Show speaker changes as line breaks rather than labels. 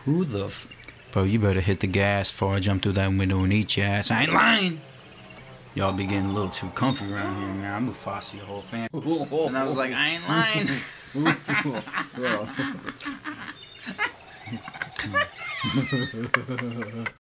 Who the Bro, you better hit the gas before I jump through that window and eat your ass. I ain't lying. Y'all be getting a little too comfy around here, man. I'm Mufasa, your whole family. And I was like, I ain't lying.